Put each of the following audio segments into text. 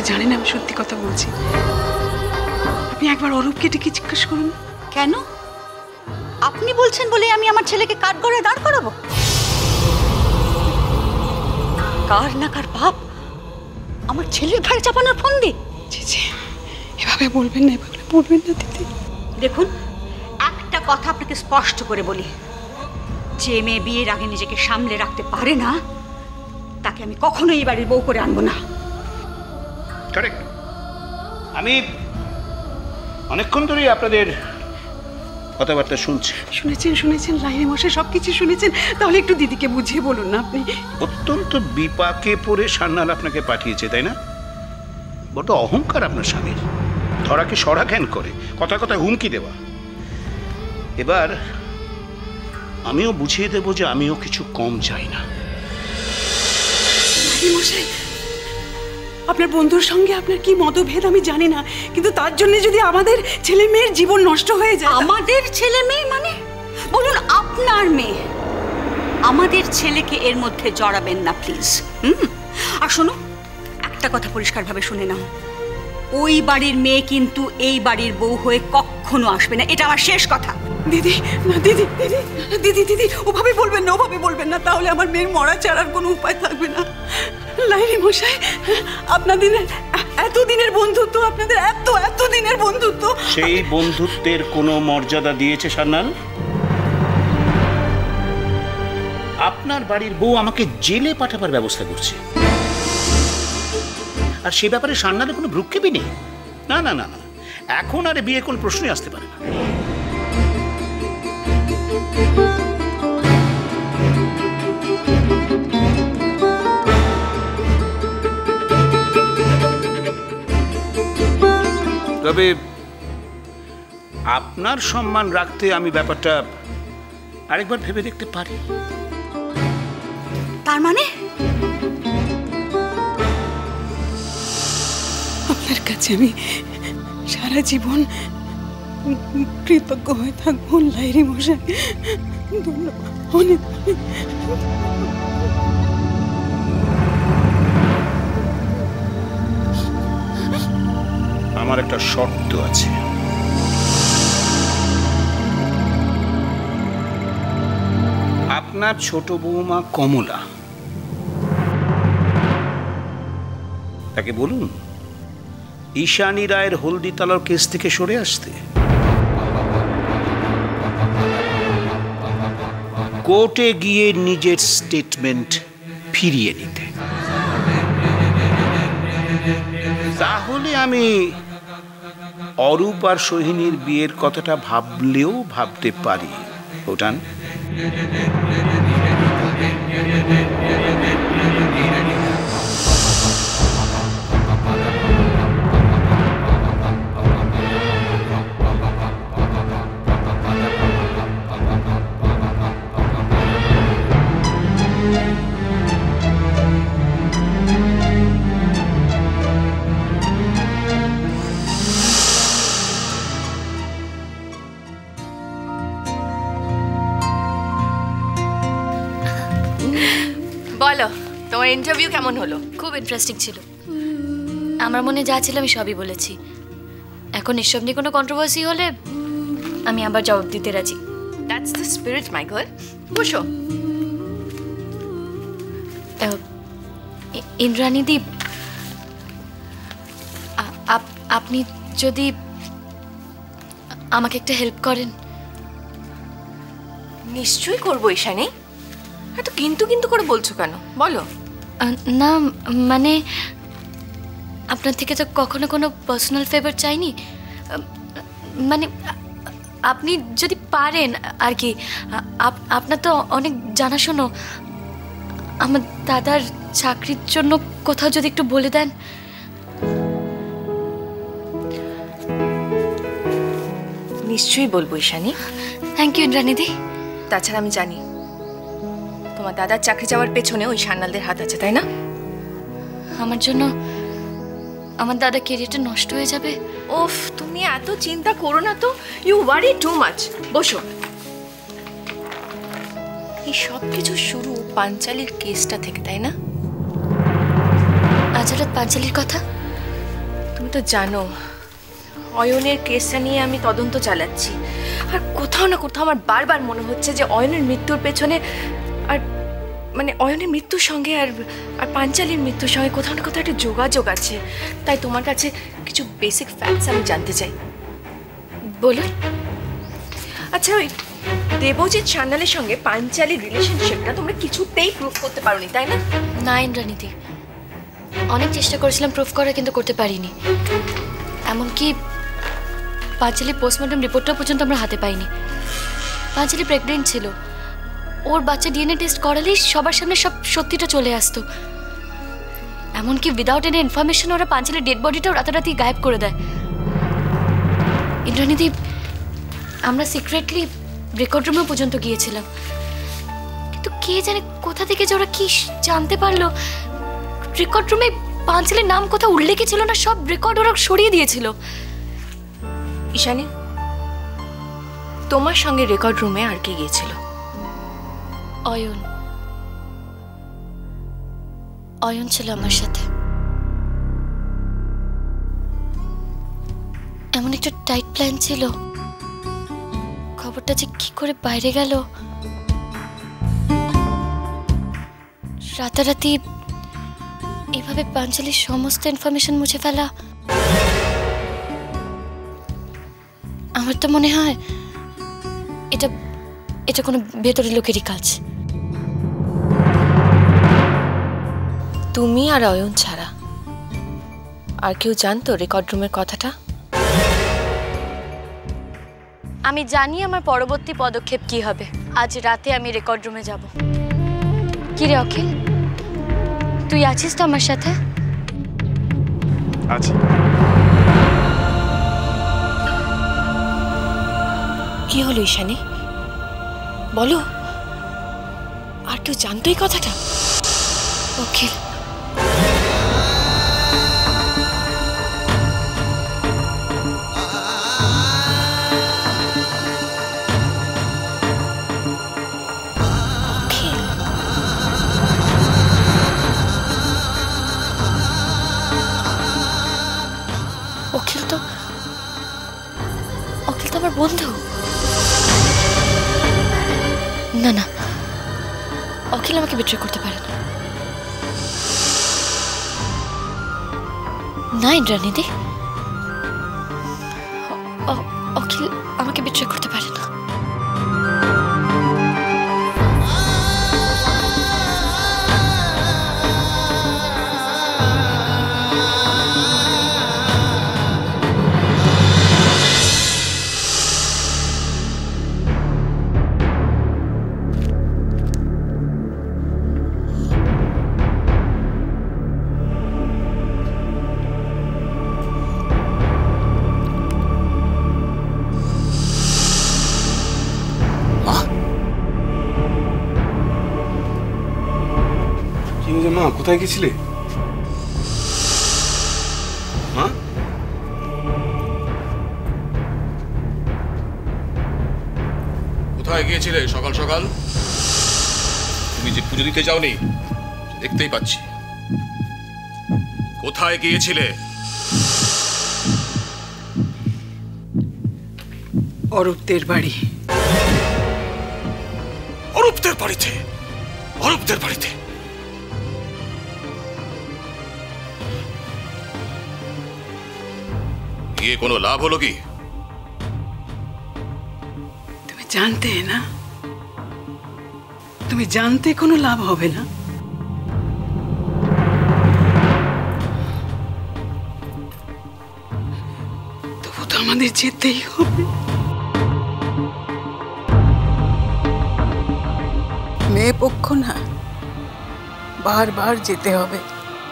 জানেন আমি সত্যি কথা বলছি। আপনি একবার অরূপকে ডেকে জিজ্ঞেস করুন। কেন? আপনি বলছেন বলে আমি আমার ছেলেকে কাঠগড়ায় দাঁড় করাবো? কার না কার বাপ আমার ছেলের ঘাড়ে চাপানোর ফোন দি? এভাবে বলবেন না, এভাবে বলবেন না দিদি। দেখুন, একটা কথা আপনাকে স্পষ্ট করে বলি, যে মেয়ে বিয়ের আগে নিজেকে সামলে রাখতে পারে না তাকে আমি কখনোই এই বাড়ির বউ করে আনবো না। কারেক্ট। আমি অনেকক্ষণ ধরেই আপনাদের কথাবার্তা শুনছি। শুনেছেন লাইনে মশাই সবকিছু শুনেছেন। তাহলে একটু দিদিকে বুঝিয়ে বলুন না আপনি। অত্যন্ত বিপাকে পড়ে সান্নাল আপনাকে পাঠিয়েছে, তাই না? বড় অহংকার আপনার স্বামীর, ধরাকে সরা জ্ঞান করে, কথা কথা হুমকি দেওয়া। এবার আমিও বুঝিয়ে দেব যে আমিও কিছু কম চাই না। মশাই, আপনার বন্ধুর সঙ্গে আপনার কি মতভেদ আমি জানি না, কিন্তু তার জন্য যদি আমাদের ছেলে মেয়ের জীবন নষ্ট হয়ে যায়। আমাদের ছেলে মেয়ে মানে? বলুন আপনার মেয়ে। আমাদের ছেলেকে এর মধ্যে জড়াবেন না প্লিজ। আর শোনো, একটা কথা পরিষ্কারভাবে শুনে নাও, ওই বাড়ির মেয়ে কিন্তু এই বাড়ির বউ হয়ে কখনো আসবে না, এটা আমার শেষ কথা। দিদি না, দিদি দিদি দিদি দিদি ওভাবে বলবেন না, ওভাবে বলবেন না, তাহলে আমার মেয়ের মরা ছাড়ার কোনো উপায় থাকবে না। লাইনে মশাই, আপনাদের এতদিনের বন্ধুত্ব, আপনাদের এত দিনের বন্ধুত্ব, সেই বন্ধুত্বের কোনো মর্যাদা দিয়েছে সান্নাল? আপনার বাড়ির বউ আমাকে জেলে পাঠাবার ব্যবস্থা করছে, আর সে ব্যাপারে সান্নালের কোনো ভ্রুক্ষেপই নেই। না না না না, এখন আর বিয়ে কোনো প্রশ্নই আসতে পারে না। তবে আপনার সম্মান রাখতে আমি ব্যাপারটা আরেকবার ভেবে দেখতে পারি। তার মানে আপনার কাছে আমি সারা জীবন কৃতজ্ঞ হয়ে থাকবো লাইরি মশাই। ধন্যবাদ, অনেক। আমার একটা শর্ত আছে। আপনার ছোট বৌমা কমলা, তাকে বলুন ঈশানী রায়ের হলদিতলার কেস থেকে সরে আসতে, কোর্টে গিয়ে নিজের স্টেটমেন্ট ফিরিয়ে নিতে। তাহলে আমি অরূপ আর সোহিনীর বিয়ের কথাটা ভাবলেও ভাবতে পারি। ওটান বলো, তোমার ইন্টারভিউ কেমন হলো? খুব ইন্টারেস্টিং ছিল। আমার মনে যা ছিল আমি সবই বলেছি। এখন এসব নিয়ে কোনো কন্ট্রোভার্সি হলে আমি আবার জবাব দিতে রাজি। That's the spirit my girl. বসো। ইন্দ্রাণীদি, আপনি যদি আমাকে একটা হেল্প করেন। নিশ্চয়ই করবো ঈশানী। এত কিন্তু কিন্তু করে বলছো কেন, বলো। না মানে আপনার থেকে তো কখনো কোনো পার্সোনাল ফেভার চাইনি, মানে আপনি যদি পারেন আর কি। আপনার তো অনেক জানাশোনো, আমার দাদার চাকরির জন্য কোথাও যদি একটু বলে দেন। নিশ্চয়ই বলবো ঈশানী। Thank you ইন্দ্রাণীদি। তাছাড়া আমি জানি তোমার দাদার চাকরি যাওয়ার পেছনে ওই সান্নালদের হাত আছে, তাই না? আমার জন্য আমার দাদা ক্যারিয়ারটা নষ্ট হয়ে যাবে। ওফ, তুমি এত চিন্তা করো না তো। You worry too much. বসো। এই সব কিছু শুরু পাঞ্চালির কেসটা থেকে, তাই না? আজ হঠাৎ পাঞ্চালির কথা? তুমি তো জানো অয়নের কেসটা নিয়ে আমি তদন্ত চালাচ্ছি, আর কোথাও না কোথাও আমার বারবার মনে হচ্ছে যে অয়নের মৃত্যুর পেছনে আর মানে অয়নের মৃত্যুর সঙ্গে আর পাঞ্চালির মৃত্যুর সঙ্গে কোথাও না কোথাও একটা যোগাযোগ আছে। তাই তোমার কাছে কিছু বেসিক ফ্যাক্টস আমি জানতে চাই। বলুন। আচ্ছা, ওই দেবজিৎ সান্যালের সঙ্গে পাঞ্চালির রিলেশনশিপটা তোমরা কিছুতেই প্রুফ করতে পারোনি, তাই না? না ইন্দ্রানীদি, অনেক চেষ্টা করেছিলাম প্রুফ করার, কিন্তু করতে পারিনি। এমনকি পাঁচালির পোস্টমর্টম রিপোর্টটা পর্যন্ত আমরা হাতে পাইনি। পাঁচালি প্রেগনেন্ট ছিল, ওর বাচ্চা ডিএনএ টেস্ট করালেই সবার সামনে সব সত্যিটা চলে আসতো। এমনকি উইদাউট এনি ইনফরমেশন ওরা পাঁচালির ডেড বডিটাও রাতারাতি গায়েব করে দেয়। ইন্দ্রানীদি, আমরা সিক্রেটলি রেকর্ড রুমে পর্যন্ত গিয়েছিলাম, কিন্তু কে জানে কোথা থেকে যে ওরা কি জানতে পারলো। রেকর্ড রুমে পাঁচালির নাম কোথাও উল্লেখই ছিল না, সব রেকর্ড ওরা সরিয়ে দিয়েছিল। ঈশানী, তোমার সঙ্গে রেকর্ড রুমে আর কে গিয়েছিল? অয়ন। অয়ন ছিল আমার সাথে। এমন একটা টাইট প্ল্যান ছিল, খবরটা যে কি করে বাইরে গেল। রাতারাতি এভাবে পাঞ্চালির সমস্ত ইনফরমেশন মুছে ফেলা, আমার তো মনে হয় এটা এটা কোনো ভেতরের লোকেরই কাজ। তুমি আর অয়ন ছাড়া আর কেউ জানতো রেকর্ড রুমের কথাটা? আমি জানি আমার পরবর্তী পদক্ষেপ কি হবে। আজ রাতে আমি রেকর্ড রুমে যাব। কি রে অখিল, তুই আছিস তো আমার সাথে? আছি। কি হলো ঈশানী, বলো, আর কেউ জানতো এই কথাটা? অখিল, অখিল তো আমার বন্ধু। না না, অখিল আমাকে বিট্রে করতে পারে না। না ইন্দ্রানীদি, অখিল আমাকে বিট্রে করতে পারে না। মা, কোথায় গেছিলে? মা, কোথায় গিয়েছিলে সকাল সকাল? তুমি যে পুজো দিতে যাওনি দেখতেই পাচ্ছি। কোথায় গিয়েছিলে? অরূপদের বাড়ি। অরূপদের বাড়িতে? অরূপদের বাড়িতে? গিয়ে কোনো লাভ হলো কি? তুমি জানতে না, তুমি জানতে কোনো লাভ হবে না। তবু তো আমাদের যেতেই হবে। মেয়ে পক্ষ না, বারবার যেতে হবে।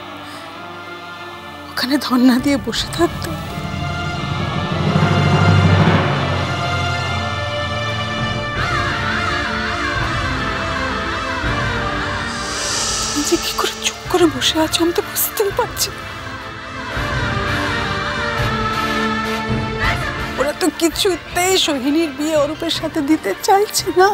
ওখানে ধর্ণা দিয়ে বসে থাকতো? যে কি করে চুপ করে বসে আছো আমি তো বুঝতেই পারছি। ওরা তো কিছুতেই সোহিনীর বিয়ে অরূপের সাথে দিতে চাইছে না।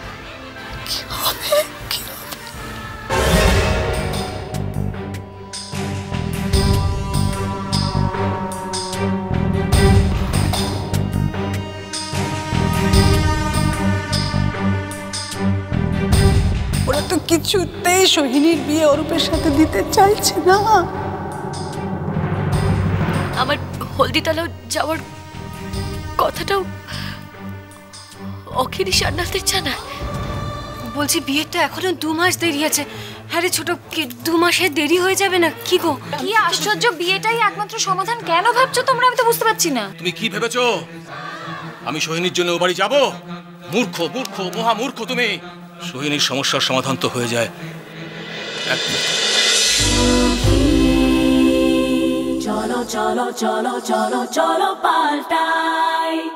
কি হবে? কিছুতেই সোহিনীর বিয়ে অরূপের সাথে দিতে চাইছে না। আমার হলদিতলা যাওয়ার কথাটাও অখিরি সান্নালদের জানায়। বলছি বিয়ের তো এখনো 2 মাস দেরি আছে। হ্যাঁ রে ছোট, 2 মাসের দেরি হয়ে যাবে না? কি গো, কি আশ্চর্য, বিয়েটাই একমাত্র সমাধান কেন ভাবছো তোমরা? আমি তো বুঝতে পারছি না। তুমি কি ভেবেছো আমি সোহিনীর জন্য ও বাড়ি যাব? মূর্খ মূর্খ মহামূর্খ তুমি। সোহিনীর সমস্যার সমাধান তো হয়ে যায় চলো চলো চলো চলো চলো পাল্টাই।